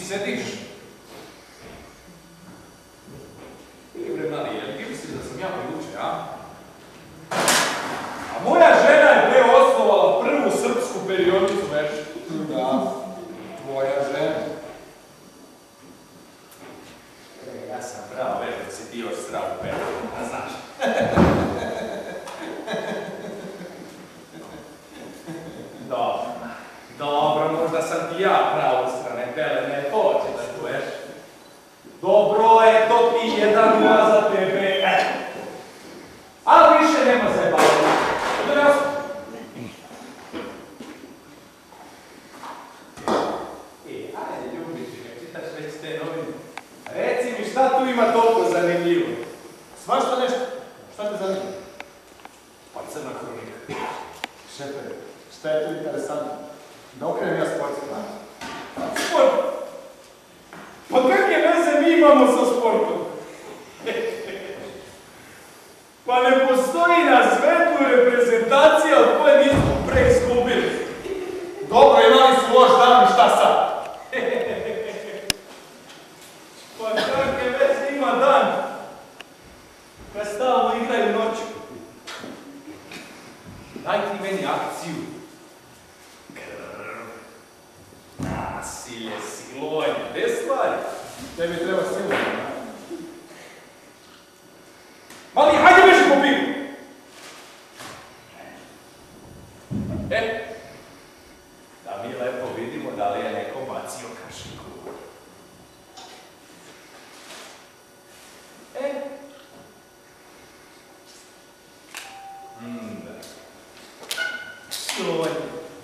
sediš? Ili bre, Marija, ti misliš da sam ja pojuče, a? A moja žena je bre osnovala prvu srpsku periodicu već. Da, tvoja žena. Ja sam pravo već da si ti još zdravu peru, a znaš. Dobro, možda sam ti ja pravo strane pelene, hoće da čuješ. Dobro, eto ti 1-0 za tebe, ali više nema zajebavanja. Ajde, ljubići, kad čitaš već te novine, reci mi šta tu ima toliko zanimljivo? Svašta nešto. Šta te zanima? Pa crna kronika. Šefe, šta je tu interesantno? Da okrenem ja sportski plan. Sport? Pa kakve veze mi imamo sa sportom? Pa ne postoji na svetu reprezentacija od koje nismo pre izgubili. Dobro, imali su loš dan i šta sad? Pa kakve veze ima dan kad stalno igraju noću? Daj ti meni akciju. Krv, nasilje, silovanje, te stvari. Tebi treba silu. Mali, hajde beži po pivu! Da mi lepo vidimo da li je neko bacio kašiku. Da. Silovanje.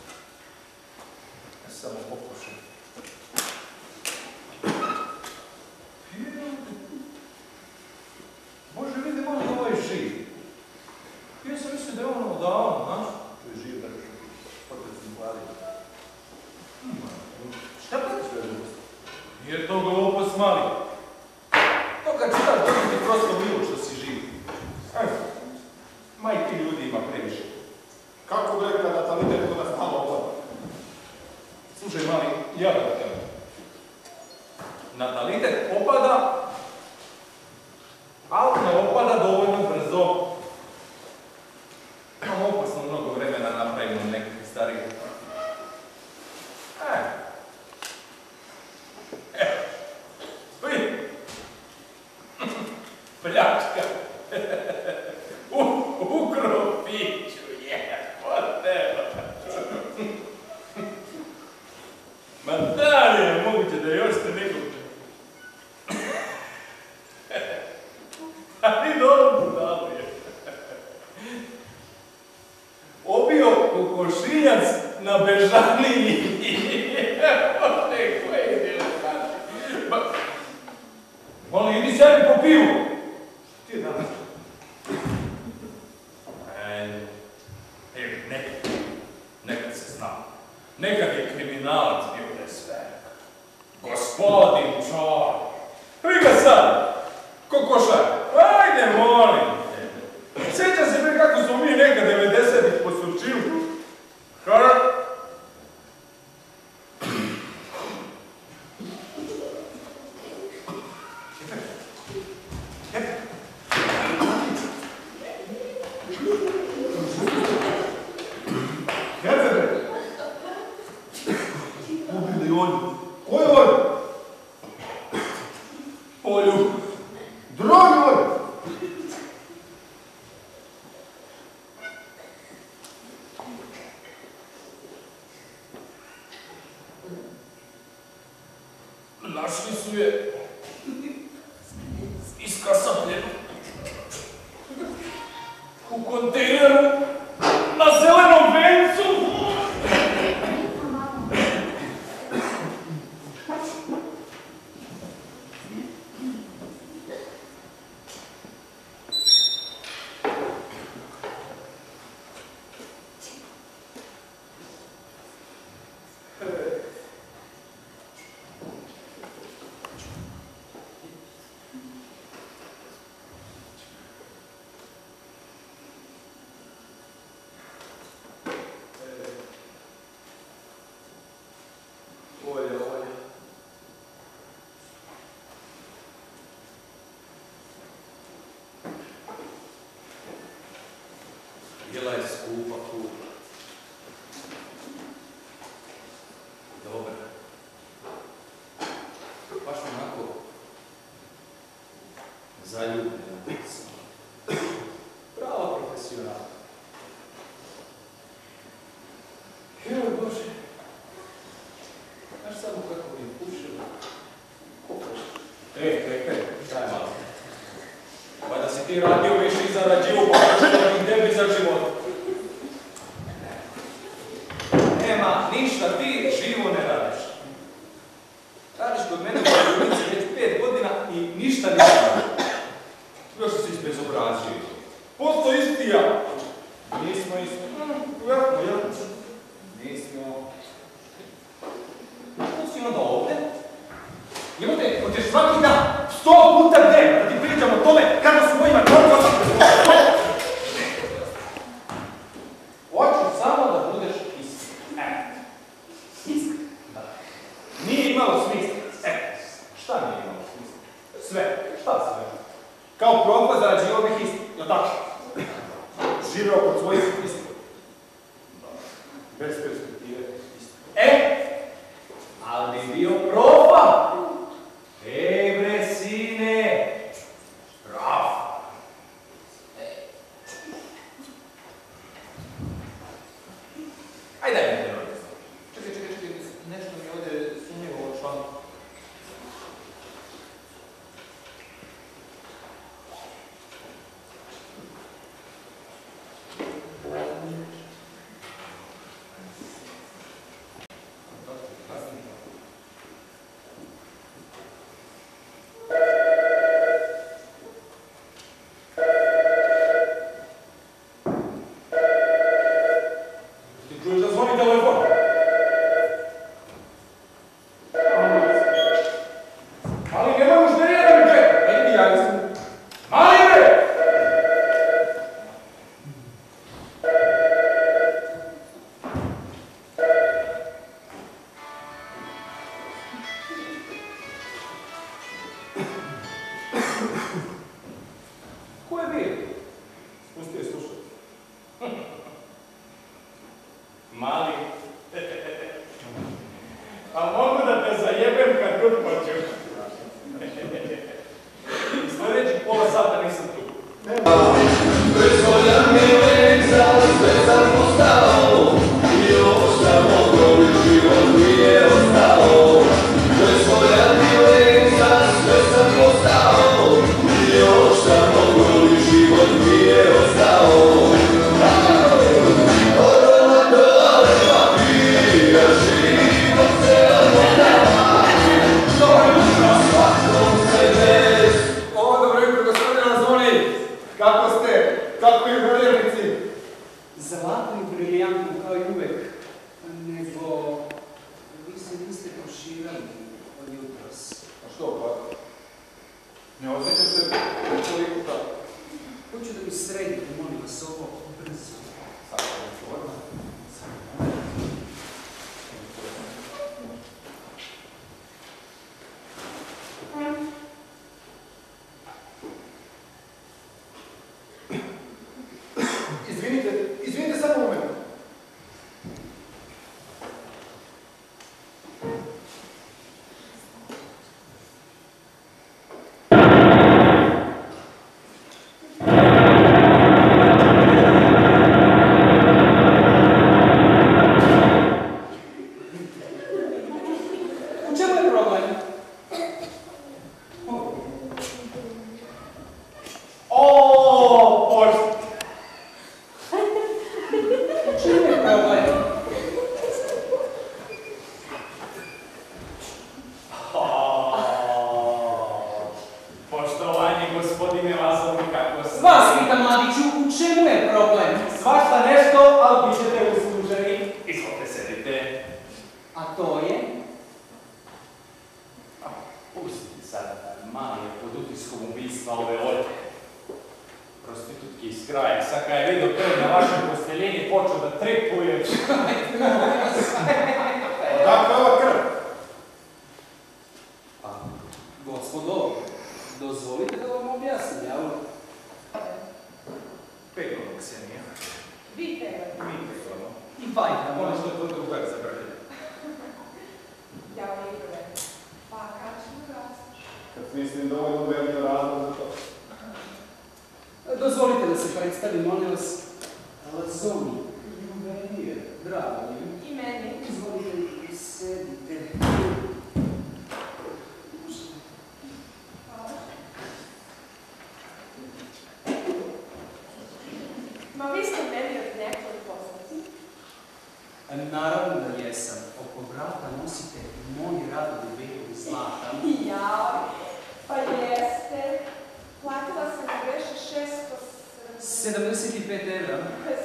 Ja samo pokušam. Bože, vidi malo da ovaj živ. Ja sam mislio da je ono odavno, znaš? To je živ, tako što opet sam hvalio. Šta pa ti sve žulost? Nije to glupost, mali. To kad čitaš, to ti prosto milo što si živ. Ma i ti ljudi ima previše. Kako bre kada natalitet kod nas malo opada? Slušaj, mali, ja da kažem. Natalitet opada, ali ne opada dovoljno brzo. Imamo opasno mnogo vremena napravimo nekih starih. Vidi. Pljačka. U kropiću, jebote. Ma da li je moguće da još ste nekog... Ali dobro budalo je. Obio kokošinjac na Bežaniji. Jebote, koje je delo. Molim, idi sebi po pivu. Ti je danas. Nekad se zna. Nekad je kriminalac bio da je sve. Gospodin čar. Vi ga sad. Kokošar. Ajde, molim te. Sjeća se mi kako smo mi nekad 90-ih po Surčinu. Našli su je iskasapljenu u kontejneru na zelenom vencu. baš onako zaljubljena sam. Prava profesionalna. Joj Bože, znaš samo kako mi pušilo? Kokaš? Daj malo. Pa da si ti radio više i zarađivo, pa što mi tebi za život. Nema ništa, ti živo ne radiš. Radiš kod mene u bolnici već 5 godina i ništa ne radiš. Još si izbezobrazio. Posto isti ja. Nismo isti. Vjerno. Nismo. Kako si onda ovdje? Jebote, hoćeš svaki dan 100 puta dnevno da ti pričam o tome kako su mojima čovjeka. Hoću samo da budeš iskren. Iskren. Da. Nije imalo smisla. Šta nije imalo smisla? Sve. Šta sve? Kao propa zarađivao bih isti. Jel' tako? Živeo kod svojih isti. Bez perspektive isti. Ali bi bio propa. Bre, sine. Rafa. Ajde, daj mi. Čekaj, nešto mi ovdje sumnjivo u članu. Ko je bio? Spustio je slušati. Mali. A mogu da te zajebem kad god hoću. Sljedeći pola sata nisam tu. Bezvoljan mi uvijek sve sam postao i ostao goli život mi je ostao. Bezvoljan mi uvijek sve sam postao i ostao goli život mi je ostao. Korona dole papira, život se odmodava, što na svakom se des. Dobro jutro, gospodine Lazoni. Kako ste? Kako je u Vrljevnici? Zlatno i briljantno kao i uvek, nego vi se niste proširali od jutros. A što pa? Ne osjećaš se koliko tako? Hoću da mi sredite, molim vas, ovo brzo. Sad sam otvorno. Izvinite samo moment. U čemu je problem? Pošto. U čemu je problem? Poštovanje, gospodine Lazoni, kako se... Vas pitam, mladiću, u čemu je problem? Svašta nešto, ali bit ćete usluženi. Izvolite, sedite. A to je? Pustite sad, mali je pod utiskom ubistva ove Olje. Prostitutki iz kraja, sad kad je vidio to na vašem posteljenju, počeo da tripuje. Odakle ova krv? Gospodo, dozvolite da vam objasnim, jel? Peglamo, Ksenija. Vi peglate. Mi peglamo. I fajta, Ono što je to drugar za brlje. Ja vam ih prevedem. Pa kačemo mislim dovoljno veliko razlog za to. Dozvolite da se predstavim, molim vas. Lazoni, juvenir, drago mi. I meni. Izvolite, sedite. Ma vi ste meni od nekoj poznati? Naravno da jesam. Oko vrata nosite moj radovi vekovi zlata. Ja, pa jeste. Platila sam da veše 675 75 evra.